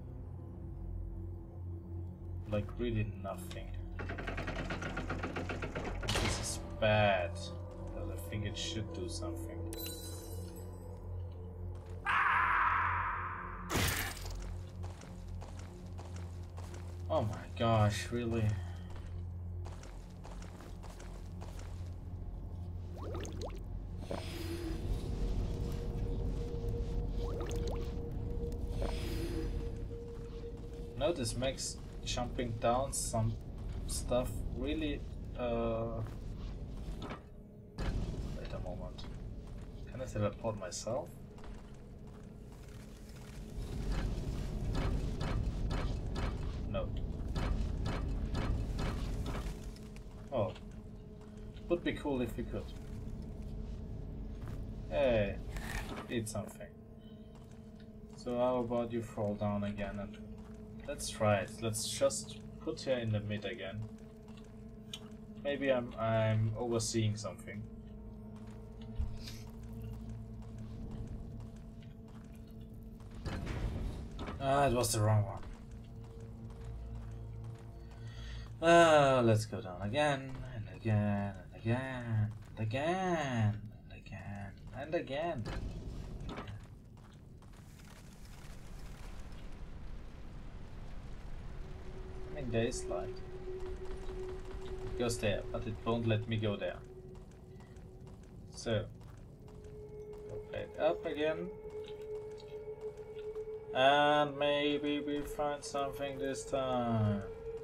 [SPEAKER 1] Like really nothing. bad. Because I think it should do something. Oh my gosh, really? No, this makes jumping down some stuff really wait a moment. Can I teleport myself? No. Oh. Would be cool if we could. Hey, eat something. So how about you fall down again and let's try it. Let's just put her in the mid again. Maybe I'm overseeing something. Ah, it was the wrong one. Let's go down again and again and again and again and again and again. I mean, there is light. It goes there, but it won't let me go there. So, go back up again. And maybe we find something this time.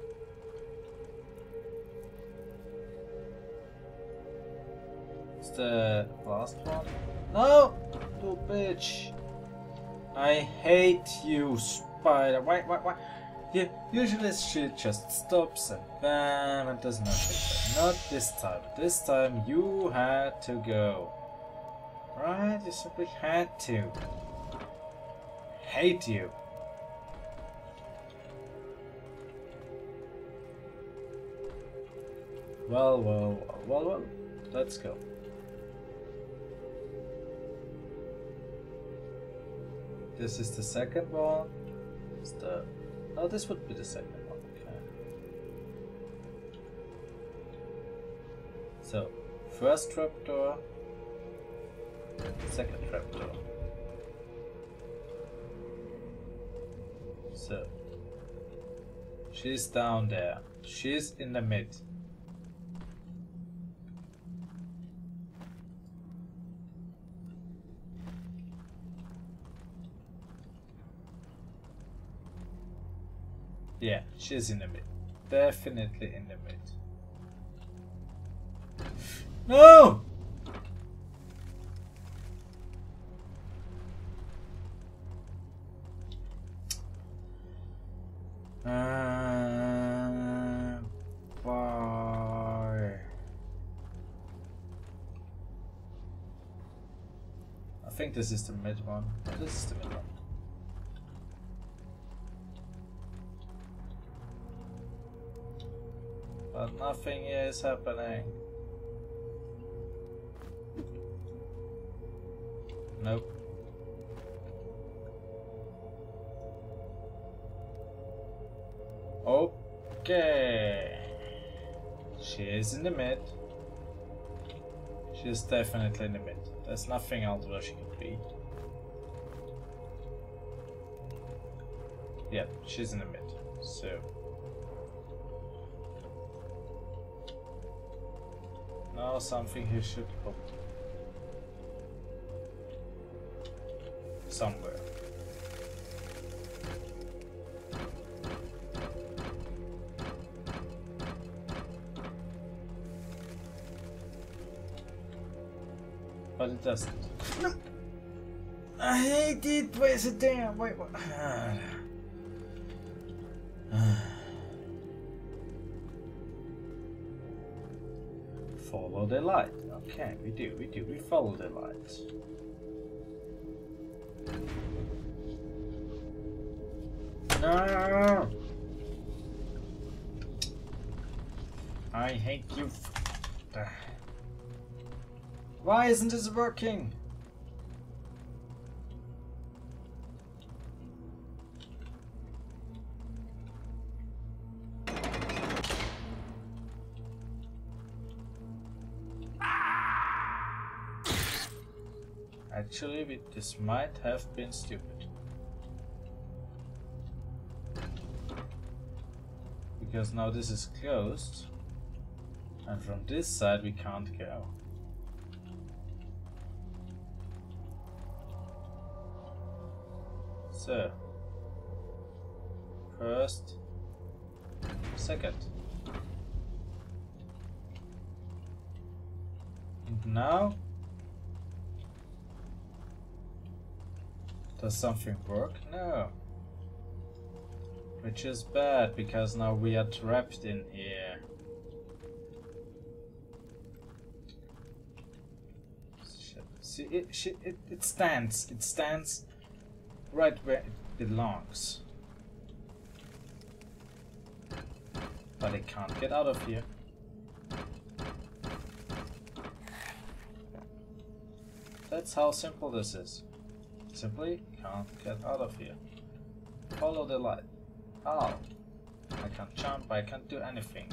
[SPEAKER 1] It's the last one. No! You bitch! I hate you, spider. Why? Yeah, usually shit just stops and bam and does nothing. But not this time. This time you had to go. Right? You simply had to. Hate you. Well. Let's go. This is the second one. It's the... Oh, this would be the second one. Okay. So, first trapdoor, second trapdoor. So, she's down there. She's in the mid. Yeah, she's in the mid. Definitely in the mid. No! Why? I think this is the mid one. Oh, this is the mid one. But nothing is happening. Nope. Okay. She is in the mid. She is definitely in the mid. There's nothing else where she could be. Yep, she's in the mid. So. Now something here should pop. Somewhere. But it doesn't. No. I hate it. Why is it there? Wait. Follow the light. Okay, we do. We follow the light. No! I hate you. Why isn't this working? Actually, this might have been stupid. Because now this is closed. And from this side we can't go. So, first, second. And now, does something work? No. Which is bad, because now we are trapped in here. See, it stands. It stands right where it belongs. But it can't get out of here. That's how simple this is. Simply can't get out of here. Follow the light. Oh, I can't jump, I can't do anything.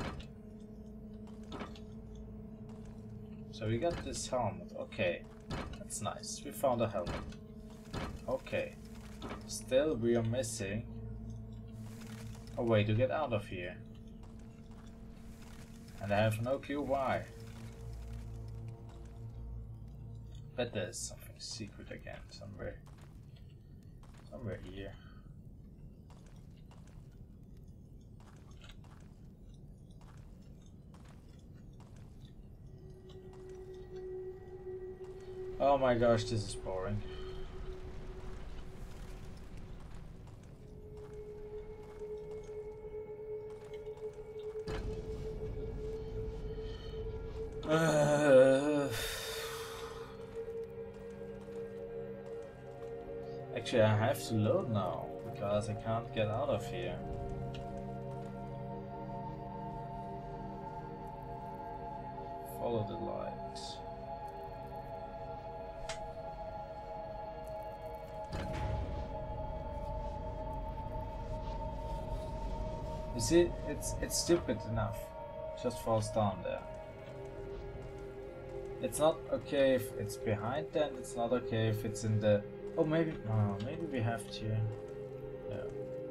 [SPEAKER 1] So we got this helmet, okay. That's nice, we found a helmet. Okay. Still we are missing a way to get out of here. And I have no clue why. But there's something secret again, somewhere here. Oh my gosh, this is boring. Actually, I have to load now because I can't get out of here. Follow the light. You see, it's stupid enough. It just falls down there. It's not okay if it's behind then, it's not okay if it's in the... Oh, maybe we have to... No.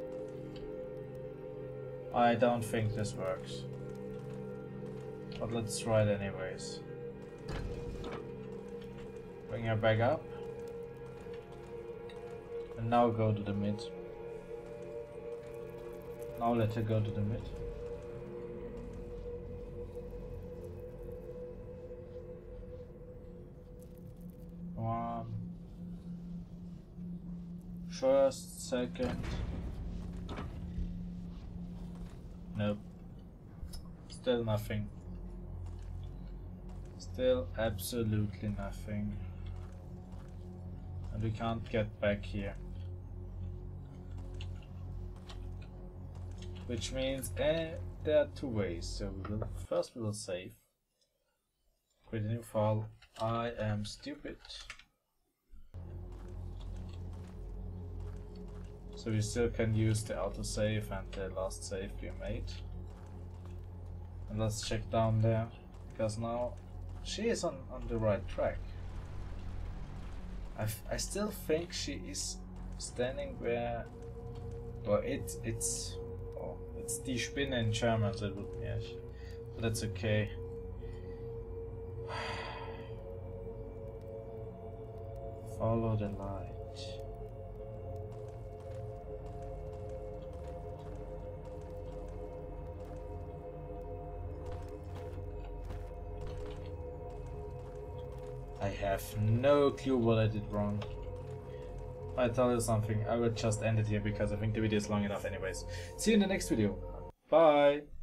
[SPEAKER 1] I don't think this works. But let's try it anyways. Bring her back up. And now go to the mid. Now let her go to the mid. One. First, second. Nope. Still nothing. Still absolutely nothing. And we can't get back here. Which means there are two ways. So first we will save. Create a new file. I am stupid. So we still can use the autosave and the last save we made. And let's check down there, because now she is on the right track. I still think she is standing where, or it's die Spinne in German, so it would be, yes. But that's okay. Follow the light. I have no clue what I did wrong. I tell you something, I will just end it here because I think the video is long enough anyways. See you in the next video. Bye!